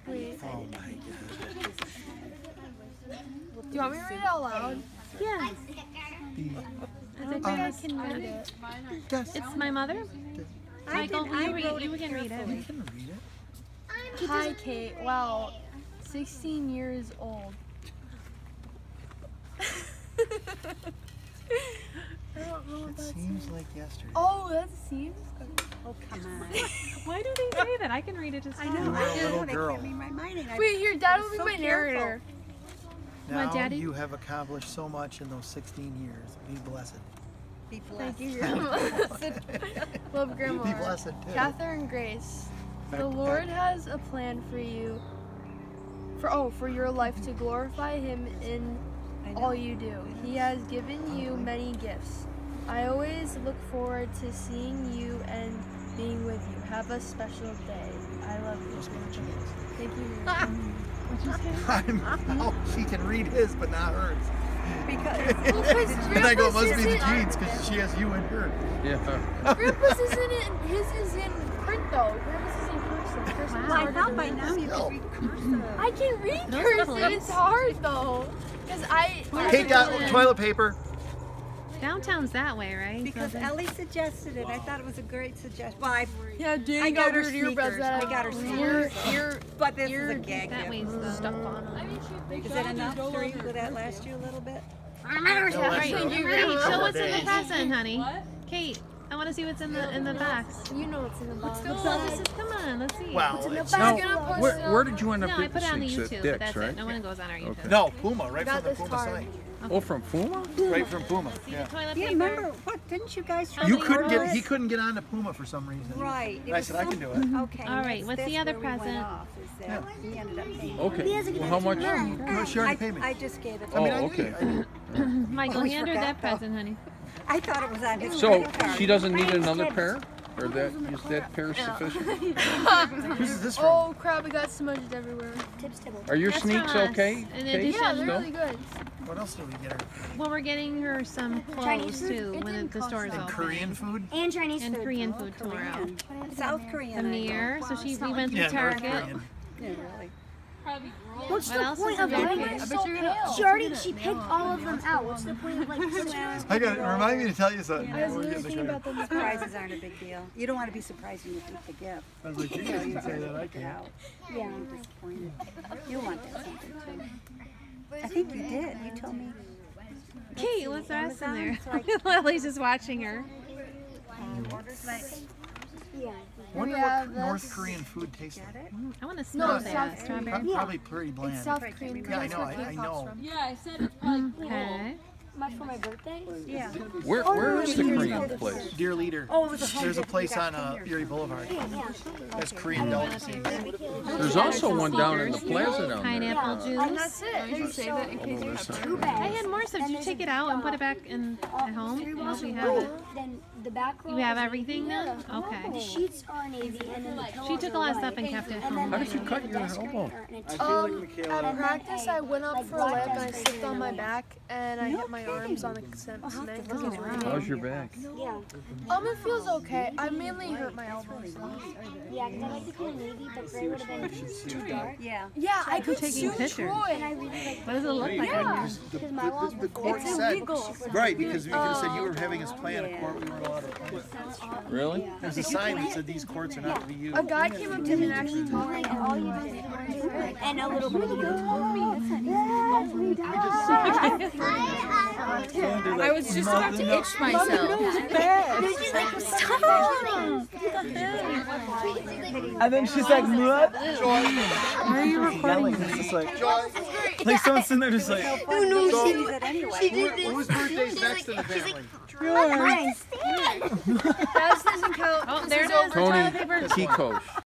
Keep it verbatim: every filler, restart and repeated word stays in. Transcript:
Wait. Oh my God. Do you want me to read it out loud? Yeah. The, I think I can read it. yes. It's my mother. Michael, did- will you I read? wrote You it can read You it. can read it. Hi, Kate. Wow, sixteen years old. I don't know what It that seems like yesterday. Oh, that seems. Oh, come on. Why do they say that? I can read it just I fine. know. You were I a do, little but I girl. can't read my writing. I- Wait, your dad will I'm be so my careful. narrator. Now What, Daddy? you have accomplished so much in those sixteen years. Be blessed. Be blessed. Thank you, Grandma. Love Grandma. Be blessed too. Catherine Grace. Back The to Lord back. has a plan for you. For oh, for your life to glorify Him in I know. all you do. He has given you many gifts. I always look forward to seeing you and being with you. Have a special day. I love you. Must be the genes. Thank you. What'd you say? I'm, oh, she can read his, but not hers. Because Because And I go, it must be the Grandpa's genes because she has you and her. Yeah. Grandpa's isn't in, his is in print though. Grandpa's is in cursive. Cursive's Wow. well, I harder thought than by mine. now you Still. could read cursive. I can read Those cursive. plates. It's hard though. Because I. I Kate got toilet paper. Downtown's that way, right? Because So the- Ellie suggested it. I thought it was a great suggestion. Well, I, Yeah, dang, I got her over to your brother. sneakers. I got her You're, sneakers. you're but this You're- is a gag that gift. way's the stuck on them. Is that enough for you? Would that last you a little bit? All right, Thank you, Kate, Grandma. show what's in the present, honey. Kate, I want to see what's in the in the box. You know what's in the box. Well, this is, come on, let's see. Wow. in the it's- box? Now, gonna post where, it where on- did you end up No, I getting put it on the these? At YouTube, but Dick's, that's right? it. No one goes on our YouTube. Okay. No, Puma, right Got from the this Puma card. site. Oh, from Puma? Right from Puma. See Yeah. the toilet Yeah, paper? remember what? Didn't you guys try You to couldn't order get. it? He couldn't get on to Puma for some reason. Right. And I said I can do it. Okay. All right, that's- what's the that's other where we went present? off, is that he ended up paying. Okay. Well, how much? No, she already I, paid me. I just gave it. I mean, to I Oh, did. okay. I did. Michael, Always hand her that forgot, though. present, honey. I thought it was on his So credit card. she doesn't need another pair? Or that is that pair sufficient? Who's this from? Oh crap! I got smudged everywhere. Are your That's sneaks from us. okay? In Kate? addition- Yeah, they're No? really good. What else did we get her? Well, we're getting her some clothes too It when didn't the cost store is that And open. Korean food? And Chinese And food. Korean food tomorrow. Korean. South Korean. The I think. mirror. So she we went through Yeah, North Target. Korean. Yeah, really. What's What the else point is of in getting there? it? I bet you're gonna. She already she picked all of them out. What's the point of like? I got. Remind me to tell you something. I was before we literally get in thinking the about car. them. Surprises aren't a big deal. You don't want to be surprised when you keep the gift. I was like, you You know, guys you can say gotta that. I pick it can't. out. Yeah. I'm disappointed. You wanted something too. I think you did. You told me. Kate, what's the rest in Amazon, there? it's Lily's just watching her. Yeah. Wonder We what have North this. Korean food tastes like. I want to smell No, that South strawberry. Prob- Probably pretty bland. It's South Korean. Yeah, I That's know, where I- Kate I pops know. from. Yeah, I said it's probably cool. Okay. My for my birthday. Yeah. Where, where is the Korean place? Dear leader. Oh, it was a home There's a gift. place You got on uh, fingers. Erie Boulevard. Yeah, yeah. That's Korean delicacies. There's also one down in the plaza down there. Pineapple Uh, juice. That's it. Did you save it in case you have time? Two bags. I had more stuff. Did you take it out and put it back in at home? Three Once walls we of have it. blue. Then the back row. You have is everything navy. now? Yeah. Okay. The sheets are navy, and then the pillows She took a are lot of white. stuff and kept it And home. then How did you the cut your desk elbow? are in a Um, And at then practice, a, I went up like, for a black lap and I desk slipped on my back and I hit my arms on the cement because it was raining. How's your back? Yeah. Um, it feels okay. I mainly hurt my elbows. though. Yeah, because I like the color navy, but gray would have been too dark. Yeah. Yeah, I could taking sue pictures. And I Troy. really like What does it look like? Yeah. because my walls The were court full. said, right, because we could have said you were having us plan a court we weren't allowed to plan. Really? There's a sign that said these courts are not to be used. A guy came up to me and actually told me. And all you do is and a little bit of I was just about to itch myself. And then she's like, what? Why are you recording? It's just like, like someone's sitting there just like, Who knew she did it anyway? Who- Whose birthday's next in the family? That doesn't count. Oh, there it is. The Tony toilet paper. Kikosh.